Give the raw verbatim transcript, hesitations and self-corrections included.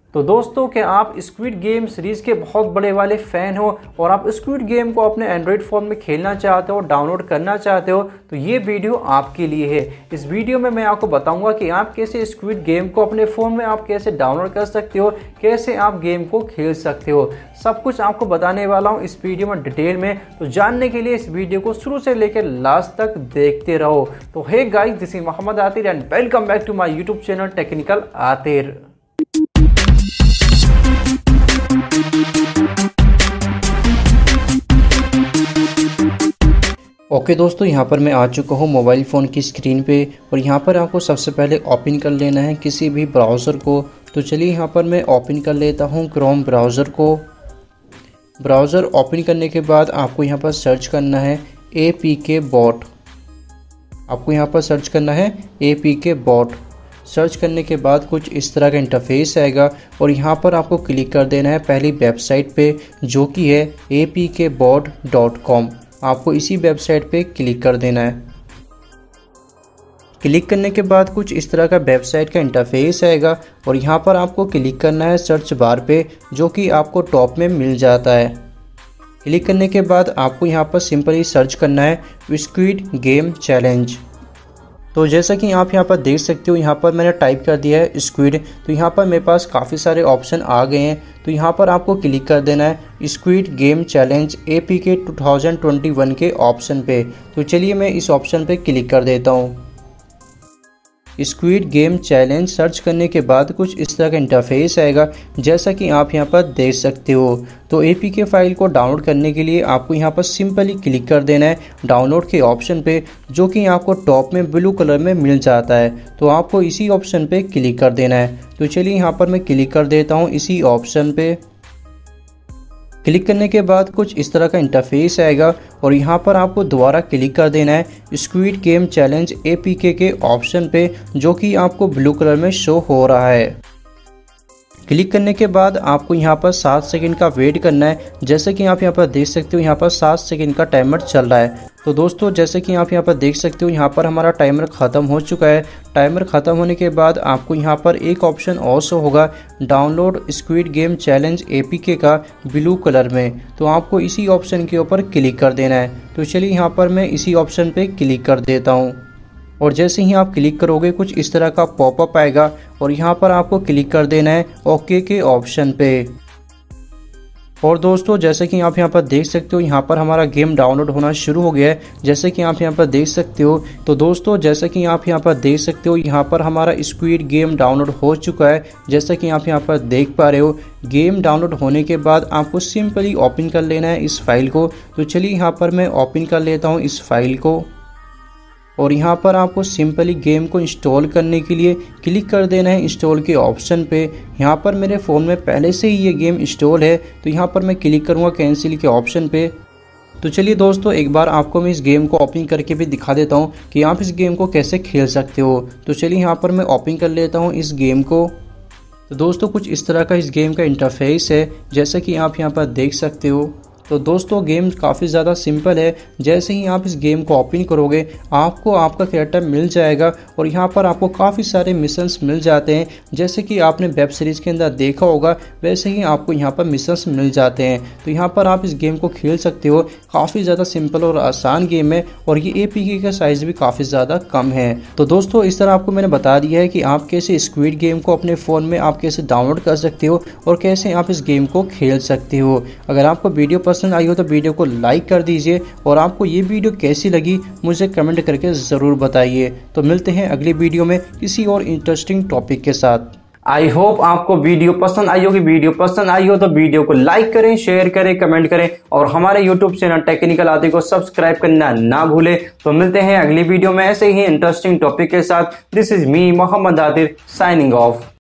तो दोस्तों, क्या आप स्क्विड गेम सीरीज़ के बहुत बड़े वाले फ़ैन हो और आप स्क्विड गेम को अपने एंड्रॉयड फ़ोन में खेलना चाहते हो, डाउनलोड करना चाहते हो, तो ये वीडियो आपके लिए है। इस वीडियो में मैं आपको बताऊंगा कि आप कैसे स्क्विड गेम को अपने फ़ोन में आप कैसे डाउनलोड कर सकते हो, कैसे आप गेम को खेल सकते हो। सब कुछ आपको बताने वाला हूँ इस वीडियो में डिटेल में। तो जानने के लिए इस वीडियो को शुरू से लेकर लास्ट तक देखते रहो। तो hey guys, this is Mohammad Aatir and welcome back to my YouTube channel technical Aatir. Okay okay दोस्तों, यहाँ पर मैं आ चुका हूँ मोबाइल फ़ोन की स्क्रीन पे और यहाँ पर आपको सबसे पहले ओपन कर लेना है किसी भी ब्राउज़र को। तो चलिए यहाँ पर मैं ओपन कर लेता हूँ क्रोम ब्राउज़र को। ब्राउज़र ओपन करने के बाद आपको यहाँ पर सर्च करना है ए पी के बॉट। आपको यहाँ पर सर्च करना है A P K bot. Search करने के बाद कुछ इस तरह का इंटरफेस आएगा और यहाँ पर आपको क्लिक कर देना है पहली वेबसाइट पे, जो कि है A P K bot dot com. आपको इसी वेबसाइट पे क्लिक कर देना है। क्लिक करने के बाद कुछ इस तरह का वेबसाइट का इंटरफेस आएगा और यहाँ पर आपको क्लिक करना है सर्च बार पे, जो कि आपको टॉप में मिल जाता है। क्लिक करने के बाद आपको यहाँ पर सिंपली सर्च करना है स्क्विड गेम चैलेंज। तो जैसा कि आप यहाँ पर देख सकते हो, यहाँ पर मैंने टाइप कर दिया है स्क्विड। तो यहाँ पर मेरे पास काफ़ी सारे ऑप्शन आ गए हैं। तो यहाँ पर आपको क्लिक कर देना है squid game challenge A P K two thousand twenty one के ऑप्शन पे। तो चलिए मैं इस ऑप्शन पे क्लिक कर देता हूँ। स्क्विड गेम चैलेंज सर्च करने के बाद कुछ इस तरह का इंटरफेस आएगा, जैसा कि आप यहाँ पर देख सकते हो। तो ए पी के फाइल को डाउनलोड करने के लिए आपको यहाँ पर सिंपली क्लिक कर देना है डाउनलोड के ऑप्शन पे, जो कि आपको टॉप में ब्लू कलर में मिल जाता है। तो आपको इसी ऑप्शन पे क्लिक कर देना है। तो चलिए यहाँ पर मैं क्लिक कर देता हूँ इसी ऑप्शन पे। क्लिक करने के बाद कुछ इस तरह का इंटरफेस आएगा और यहाँ पर आपको दोबारा क्लिक कर देना है squid game challenge A P K के ऑप्शन पे, जो कि आपको ब्लू कलर में शो हो रहा है। क्लिक करने के बाद आपको यहाँ पर सात सेकंड का वेट करना है। जैसे कि आप यहाँ पर देख सकते हो, यहाँ पर सात सेकंड का टाइमर चल रहा है। तो दोस्तों, जैसे कि आप यहाँ पर देख सकते हो, यहाँ पर हमारा टाइमर ख़त्म हो चुका है। टाइमर ख़त्म होने के बाद आपको यहाँ पर एक ऑप्शन और शो होगा download squid game challenge A P K का ब्लू कलर में। तो आपको इसी ऑप्शन के ऊपर क्लिक कर देना है। तो चलिए यहाँ पर मैं इसी ऑप्शन पर क्लिक कर देता हूँ और जैसे ही आप क्लिक करोगे कुछ इस तरह का पॉपअप आएगा और यहाँ पर आपको क्लिक कर देना है ओके के ऑप्शन पे। और दोस्तों, जैसे कि आप यहाँ पर देख सकते हो, यहाँ पर हमारा गेम डाउनलोड होना शुरू हो गया है, जैसे कि आप यहाँ पर देख सकते हो। तो दोस्तों, जैसे कि आप यहाँ पर देख सकते हो, यहाँ पर हमारा स्क्विड गेम डाउनलोड हो चुका है। जैसे कि आप यहाँ पर देख पा रहे हो, गेम डाउनलोड होने के बाद आपको सिंपली ओपन कर लेना है इस फाइल को। तो चलिए यहाँ पर मैं ओपन कर लेता हूँ इस फाइल को और यहाँ पर आपको सिंपली गेम को इंस्टॉल करने के लिए क्लिक कर देना है इंस्टॉल के ऑप्शन पे। यहाँ पर मेरे फ़ोन में पहले से ही ये गेम इंस्टॉल है, तो यहाँ पर मैं क्लिक करूँगा कैंसिल के ऑप्शन पे। तो चलिए दोस्तों, एक बार आपको मैं इस गेम को ओपन करके भी दिखा देता हूँ कि आप इस गेम को कैसे खेल सकते हो। तो चलिए यहाँ पर मैं ओपन कर लेता हूँ इस गेम को। तो दोस्तों, कुछ इस तरह का इस गेम का इंटरफेस है, जैसा कि आप यहाँ पर देख सकते हो। तो दोस्तों, गेम काफ़ी ज़्यादा सिंपल है। जैसे ही आप इस गेम को ओपन करोगे, आपको आपका कैरेक्टर मिल जाएगा और यहाँ पर आपको काफ़ी सारे मिशंस मिल जाते हैं। जैसे कि आपने वेब सीरीज़ के अंदर देखा होगा, वैसे ही आपको यहाँ पर मिशंस मिल जाते हैं। तो यहाँ पर आप इस गेम को खेल सकते हो। काफ़ी ज़्यादा सिंपल और आसान गेम है और ये ए पी के का साइज़ भी काफ़ी ज़्यादा कम है। तो दोस्तों, इस तरह आपको मैंने बता दिया है कि आप कैसे स्क्विड गेम को अपने फ़ोन में आप कैसे डाउनलोड कर सकते हो और कैसे आप इस गेम को खेल सकते हो। अगर आपको वीडियो पसंद आई हो तो वीडियो को लाइक कर दीजिए और आपको ये वीडियो कैसी लगी मुझे कमेंट करके ज़रूर बताइए। तो मिलते हैं अगली वीडियो में किसी और इंटरेस्टिंग टॉपिक के साथ। आई होप आपको वीडियो पसंद आई होगी। वीडियो पसंद आई हो तो वीडियो को लाइक करें, शेयर करें, कमेंट करें और हमारे यूट्यूब चैनल टेक्निकल आतिर को सब्सक्राइब करना ना भूलें। तो मिलते हैं अगली वीडियो में ऐसे ही इंटरेस्टिंग टॉपिक के साथ। This is me Mohammad Aatir signing of.